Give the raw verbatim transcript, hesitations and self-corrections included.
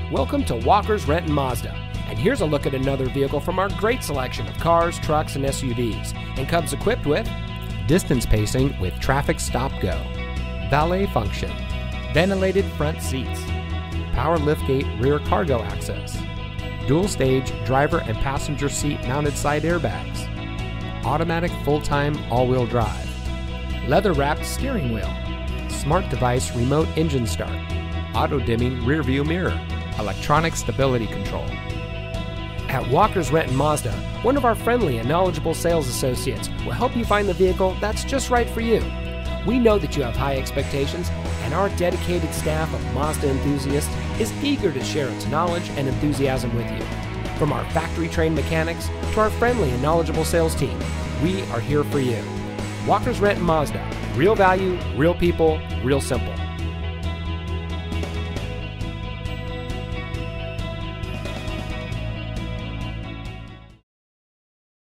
Welcome to Walker's Renton Mazda, and here's a look at another vehicle from our great selection of cars, trucks, and S U Vs, and comes equipped with distance pacing with traffic stop-go, valet function, ventilated front seats, power liftgate rear cargo access, dual-stage driver and passenger seat mounted side airbags, automatic full-time all-wheel drive, leather-wrapped steering wheel, smart device remote engine start, auto-dimming rear-view mirror, electronic stability control. At Walker's Renton Mazda, one of our friendly and knowledgeable sales associates will help you find the vehicle that's just right for you. We know that you have high expectations, and our dedicated staff of Mazda enthusiasts is eager to share its knowledge and enthusiasm with you. From our factory-trained mechanics to our friendly and knowledgeable sales team, we are here for you. Walker's Renton Mazda. Real value, real people, real simple.